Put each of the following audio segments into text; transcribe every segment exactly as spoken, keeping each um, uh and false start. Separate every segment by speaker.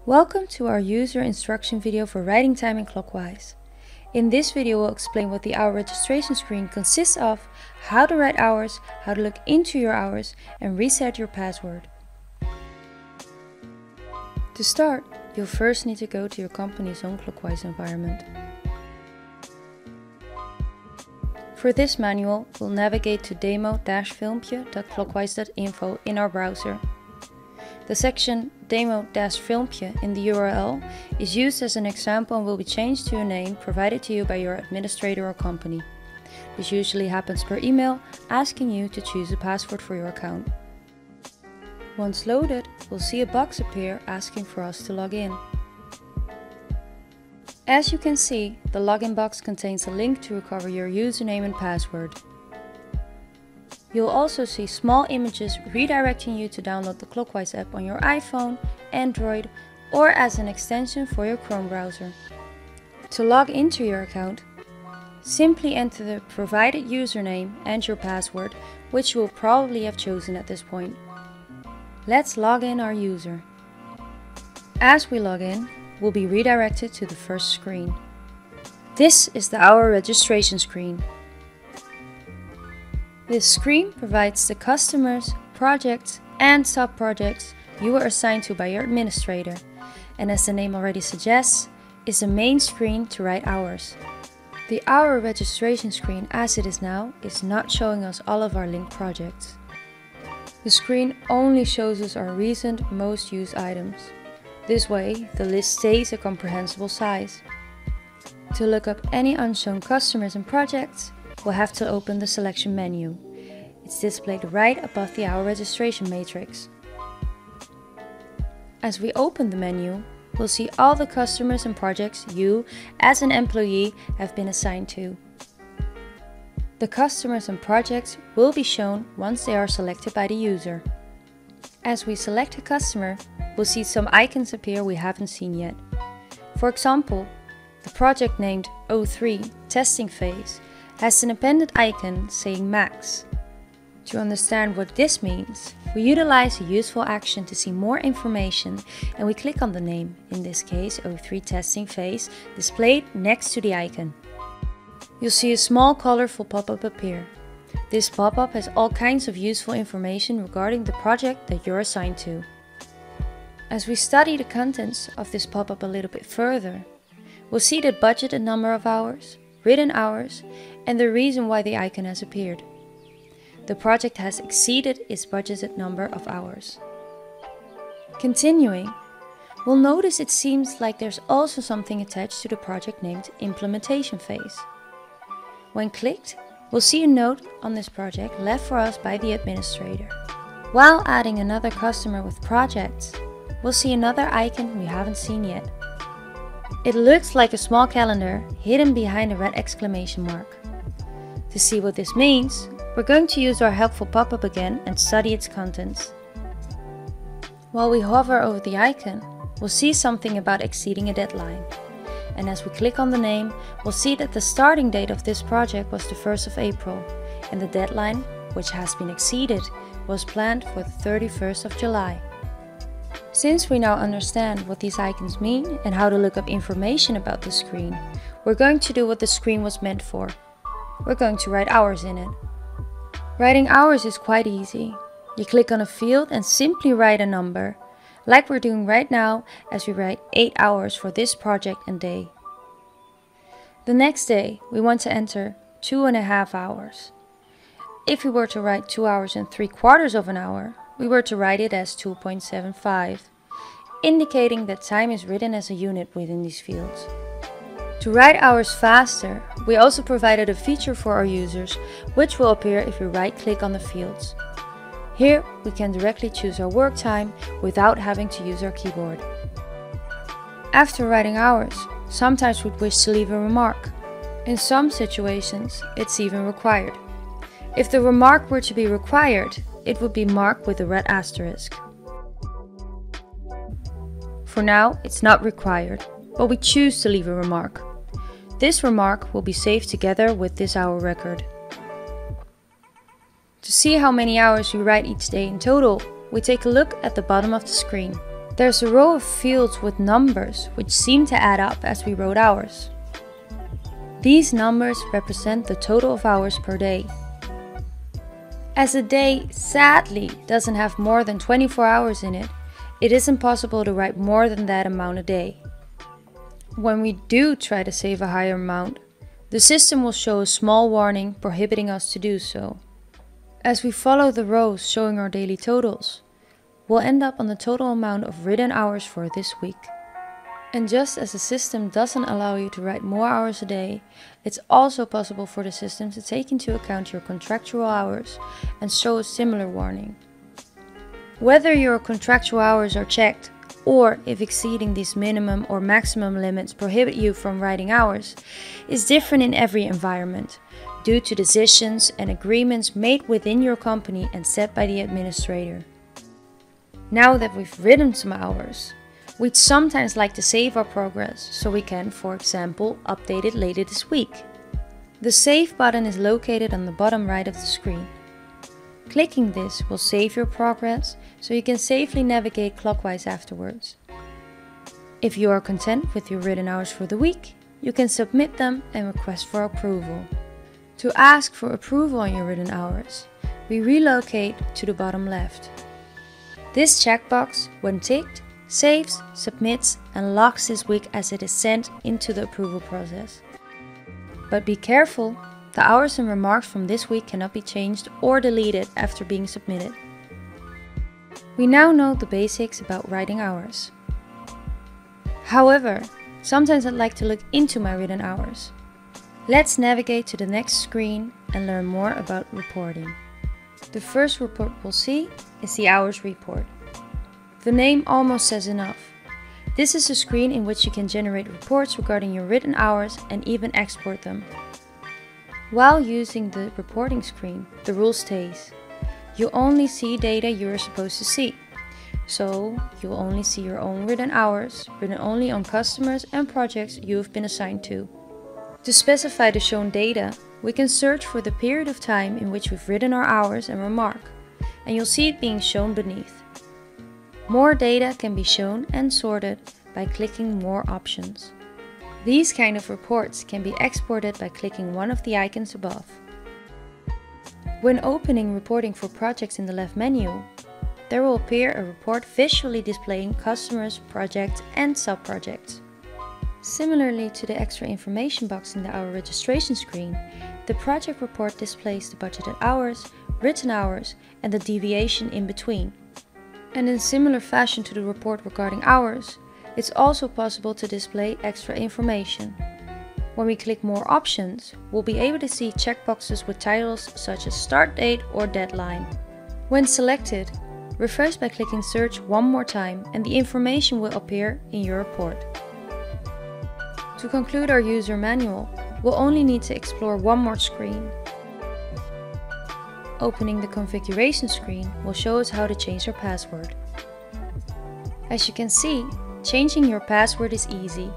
Speaker 1: Welcome to our user instruction video for writing time in ClockWise. In this video we'll explain what the hour registration screen consists of, how to write hours, how to look into your hours, and reset your password. To start, you'll first need to go to your company's own ClockWise environment. For this manual, we'll navigate to demo dash filmpje dot clockwise dot info in our browser. The section demo dash filmpje in the U R L is used as an example and will be changed to a name provided to you by your administrator or company. This usually happens per email, asking you to choose a password for your account. Once loaded, we'll see a box appear asking for us to log in. As you can see, the login box contains a link to recover your username and password. You'll also see small images redirecting you to download the ClockWise app on your iPhone, Android, or as an extension for your Chrome browser. To log into your account, simply enter the provided username and your password, which you will probably have chosen at this point. Let's log in our user. As we log in, we'll be redirected to the first screen. This is the hour registration screen. This screen provides the customers, projects, and sub-projects you were assigned to by your administrator, and as the name already suggests, is the main screen to write hours. The hour registration screen as it is now is not showing us all of our linked projects. The screen only shows us our recent most used items. This way, the list stays a comprehensible size. To look up any unshown customers and projects, we'll have to open the selection menu. It's displayed right above the hour registration matrix. As we open the menu, we'll see all the customers and projects you, as an employee, have been assigned to. The customers and projects will be shown once they are selected by the user. As we select a customer, we'll see some icons appear we haven't seen yet. For example, the project named oh three testing phase has an appended icon saying max. To understand what this means, we utilize a useful action to see more information and we click on the name, in this case oh three testing phase, displayed next to the icon. You'll see a small colorful pop-up appear. This pop-up has all kinds of useful information regarding the project that you're assigned to. As we study the contents of this pop-up a little bit further, we'll see the budgeted number of hours, written hours, and the reason why the icon has appeared. The project has exceeded its budgeted number of hours. Continuing, we'll notice it seems like there's also something attached to the project named implementation phase. When clicked, we'll see a note on this project left for us by the administrator. While adding another customer with projects, we'll see another icon we haven't seen yet. It looks like a small calendar hidden behind a red exclamation mark. To see what this means, we're going to use our helpful pop-up again and study its contents. While we hover over the icon, we'll see something about exceeding a deadline. And as we click on the name, we'll see that the starting date of this project was the first of April, and the deadline, which has been exceeded, was planned for the thirty-first of July. Since we now understand what these icons mean and how to look up information about the screen, we're going to do what the screen was meant for. We're going to write hours in it. Writing hours is quite easy. You click on a field and simply write a number, like we're doing right now as we write eight hours for this project and day. The next day, we want to enter two and a half hours. If we were to write two hours and three quarters of an hour, we were to write it as two point seven five, indicating that time is written as a unit within these fields. To write hours faster, we also provided a feature for our users, which will appear if we right-click on the fields. Here, we can directly choose our work time without having to use our keyboard. After writing hours, sometimes we'd wish to leave a remark. In some situations, it's even required. If the remark were to be required, it would be marked with a red asterisk. For now, it's not required, but we choose to leave a remark. This remark will be saved together with this hour record. To see how many hours we write each day in total, we take a look at the bottom of the screen. There's a row of fields with numbers which seem to add up as we wrote hours. These numbers represent the total of hours per day. As a day sadly doesn't have more than twenty-four hours in it, it is impossible to write more than that amount a day. When we do try to save a higher amount, the system will show a small warning prohibiting us to do so. As we follow the rows showing our daily totals, we'll end up on the total amount of written hours for this week. And just as the system doesn't allow you to write more hours a day, it's also possible for the system to take into account your contractual hours and show a similar warning. Whether your contractual hours are checked, or if exceeding these minimum or maximum limits prohibit you from writing hours, is different in every environment, due to decisions and agreements made within your company and set by the administrator. Now that we've written some hours, we'd sometimes like to save our progress so we can, for example, update it later this week. The Save button is located on the bottom right of the screen. Clicking this will save your progress so you can safely navigate ClockWise afterwards. If you are content with your written hours for the week, you can submit them and request for approval. To ask for approval on your written hours, we relocate to the bottom left. This checkbox, when ticked, saves, submits and locks this week as it is sent into the approval process. But be careful, the hours and remarks from this week cannot be changed or deleted after being submitted. We now know the basics about writing hours. However, sometimes I'd like to look into my written hours. Let's navigate to the next screen and learn more about reporting. The first report we'll see is the hours report. The name almost says enough. This is a screen in which you can generate reports regarding your written hours and even export them. While using the reporting screen, the rule stays. You only see data you are supposed to see. So, you'll only see your own written hours, written only on customers and projects you have been assigned to. To specify the shown data, we can search for the period of time in which we've written our hours and remark, and you'll see it being shown beneath. More data can be shown and sorted by clicking More options. These kind of reports can be exported by clicking one of the icons above. When opening Reporting for Projects in the left menu, there will appear a report visually displaying customers, projects and sub-projects. Similarly to the extra information box in the hour registration screen, the project report displays the budgeted hours, written hours and the deviation in between. And in similar fashion to the report regarding hours, it's also possible to display extra information. When we click More options, we'll be able to see checkboxes with titles such as Start Date or Deadline. When selected, refresh by clicking Search one more time and the information will appear in your report. To conclude our user manual, we'll only need to explore one more screen. Opening the configuration screen will show us how to change our password. As you can see, changing your password is easy.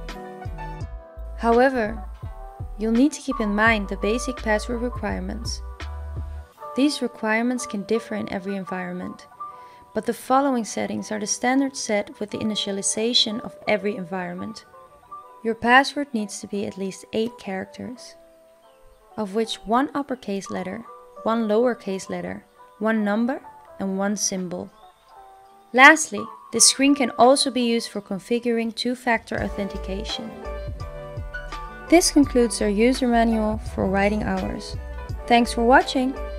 Speaker 1: However, you'll need to keep in mind the basic password requirements. These requirements can differ in every environment, but the following settings are the standard set with the initialization of every environment. Your password needs to be at least eight characters, of which one uppercase letter, one lowercase letter, one number and one symbol. Lastly, this screen can also be used for configuring two-factor authentication. This concludes our user manual for writing hours. Thanks for watching!